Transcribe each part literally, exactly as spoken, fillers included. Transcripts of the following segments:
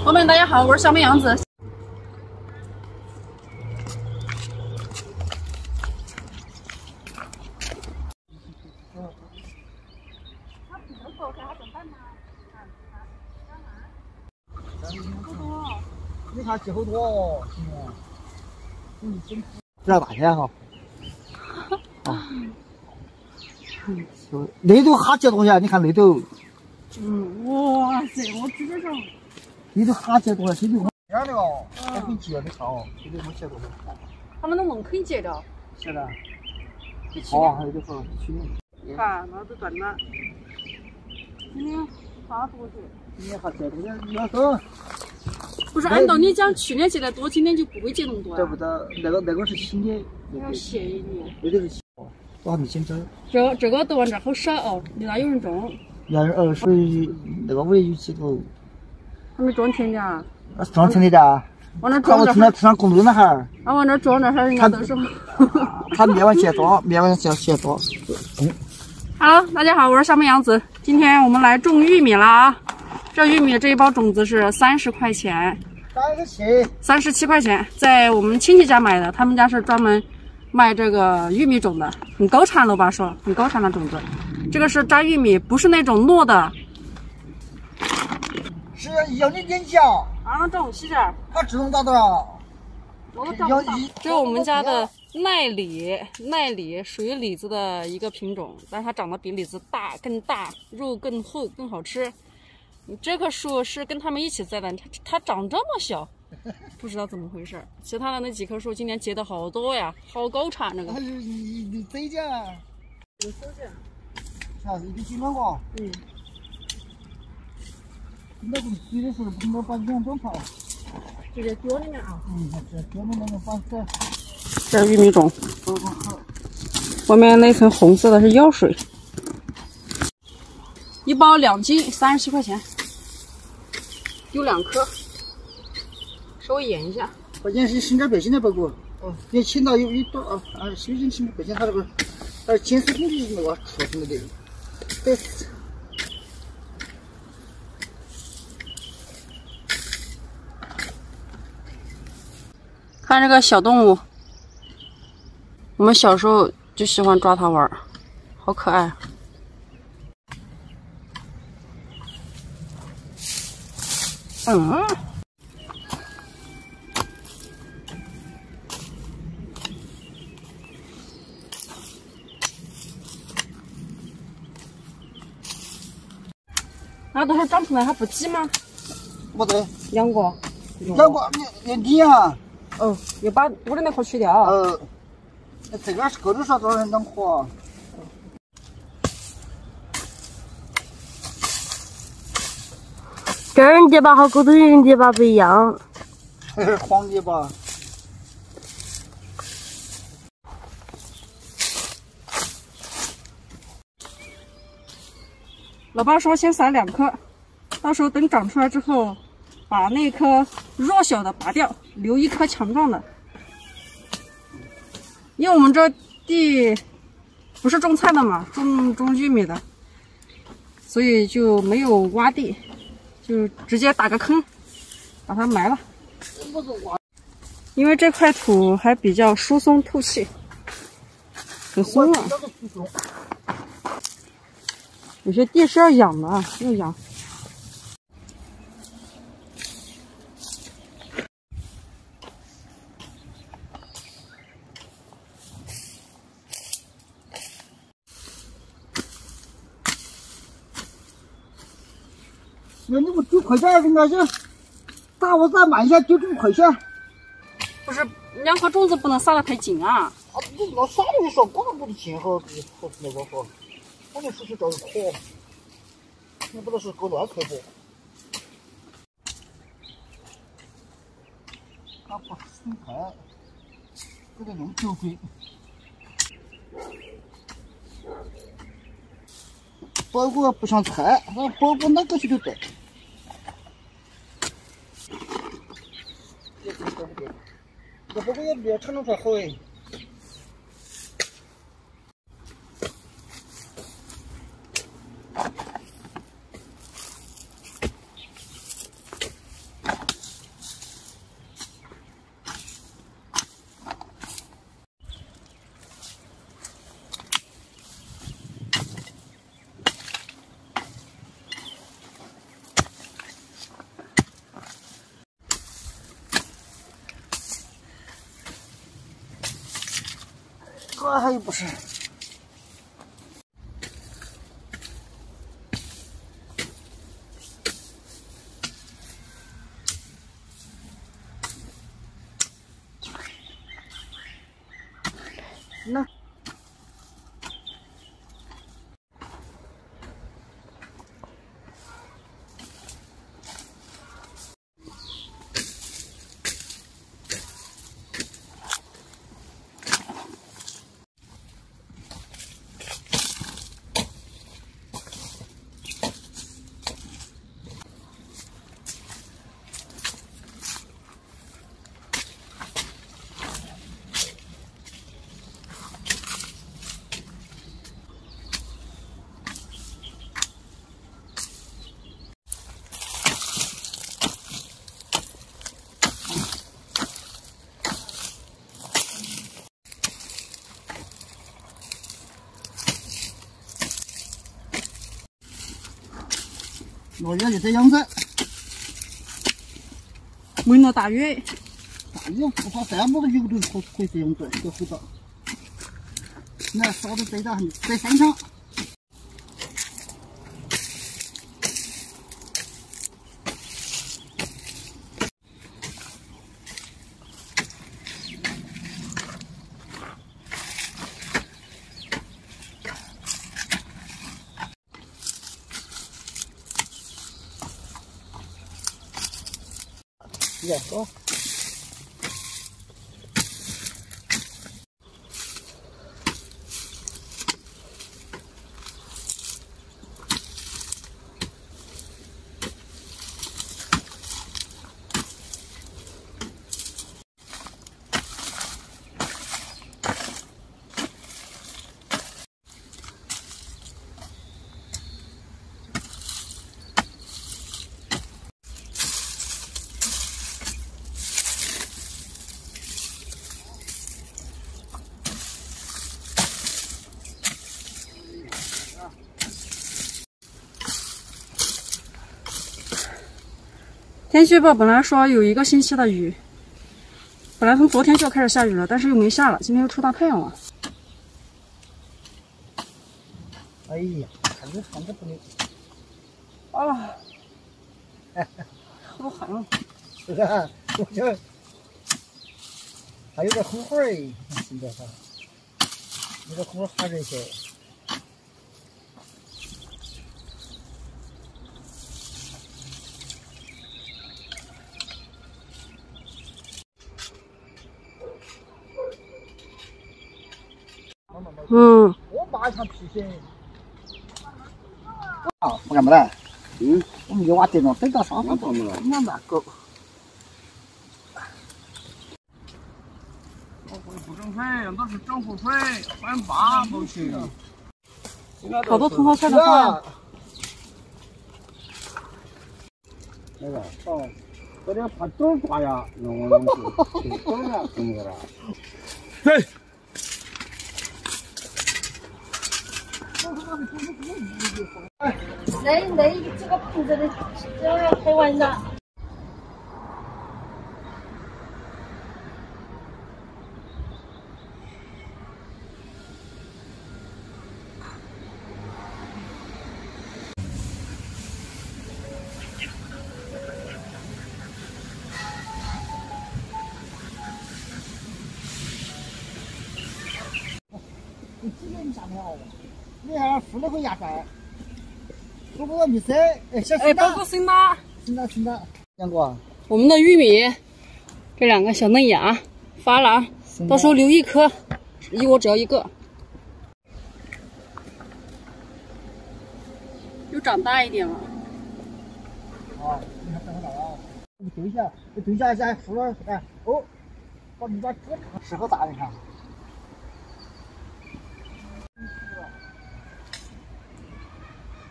朋友们，大家好，我是小美杨子。 你看几好多哦，今年，嗯，真这大天哈，啊，那头哈几多少钱？你看那头， 嗯，哇塞，我直接上。 那头哈几多少钱？这头这样的哦，还很急啊，你看哦，这头我写多少？ 他们都弄肯结的。 是的。哦，还有这个去年。 看，那都断了。今年哈多少？ 今年哈结多少？那个。 不是按道理讲，去年结的多，今年就不会结那么多啊。 得不得？那个那个是新的。 要谢谢你。 那个是新的，我还没捡着。 这这个豆丸这好少哦，没哪有人种。 有人呃，所以那个我也有几头。 还没装成的啊？ 那是装成的的。 往那装着。 我从那从那公路那哈儿。 啊，往那装着哈儿，人家都说。 他灭完结多，灭完结结多。嗯。 Hello， 大家好，我是小美杨子。今天我们来种玉米了啊！这玉米这一包种子是三十块钱， 三十七， 三十七块钱，在我们亲戚家买的，他们家是专门卖这个玉米种的，很高产了吧？说很高产的种子。这个是扎玉米，不是那种糯的。 是要你点讲。 啊，这种细点儿。 它自动打的啊。 要这是我们家的奈李，奈李属于李子的一个品种，但是它长得比李子大更大，肉更厚，更好吃。这棵树是跟他们一起栽的，它它长这么小，不知道怎么回事。其他的那几棵树今年结的好多呀，好高产那个。 你你你走着。 有收着。 啊，一斤两个。嗯。那个煮的时候不能把两种放。 直接浇里面啊。 嗯，这浇里面放这。 这是玉米种。 好好好。 外面那层红色的是药水。一包两斤，三十七块钱。丢两颗，稍微演一下。 关键是新点百姓的包裹。哦，你请到有一多啊啊，修进去百姓他这个，呃，监视工具那个出什么的，对。 看这个小动物，我们小时候就喜欢抓它玩，好可爱。嗯。那都是长出来还不挤吗？ 不对， 养过。 养过，你你你啊。 哦，要把多的那块去掉。 呃，这边是够多少多少人能活？ 这儿泥巴和沟头人泥巴不一样。 这是黄泥巴。 老爸说先撒两颗，到时候等长出来之后，把那颗弱小的拔掉，留一颗强壮的。因为我们这地不是种菜的嘛，种种玉米的，所以就没有挖地，就直接打个坑，把它埋了。因为这块土还比较疏松透气，很松啊。有些地是要养的啊，要养。 那你不九块钱应该是，打我再慢一下就九块钱。 不是，两颗种子不能撒得太紧啊。 啊，你那撒的时候光不得紧和和那个和，我那是是叫壳，那不能是够乱吹不？它不生态，这个弄酒鬼。包裹不像菜，那包裹哪个去都对。这包裹也别产能出来好哎。 这还有不是？那。我家就这样子， 焖了大约， 大约不怕这么个油都可可以这样子，这回到，那烧的这到这三枪。也好。 天气预报本来说有一个星期的雨，本来从昨天就要开始下雨了，但是又没下了，今天又出大太阳了。 哎呀，看这看这不能啊，好寒啊！ 是吧？我这还有点红花儿，现在哈，那个红花还这些。 嗯。 我马上皮鞋。啊，我干嘛的？嗯，我们就挖这种等到啥时候？两万够。 我会不整水，都是整湖水，换八不行。 好多茼蒿菜的话， 那个哦，我这怕种瓜呀，弄我弄去，种呀，种个啦。对。 那那几个瓶子的，只要开完了。 你几点下班哦？你看付了个牙饭，如果没事，哎，小哎，包括生的， 生的生的，杨哥， 我们的玉米，这两个小嫩芽发了，到时候留一颗，一窝只要一个，又长大一点了。 啊，你看这么大了，你对一下，你对一下，现在付了，哎，哦，把你把这适合大人看。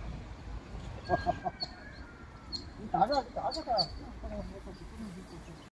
哈哈哈！你大个大个的。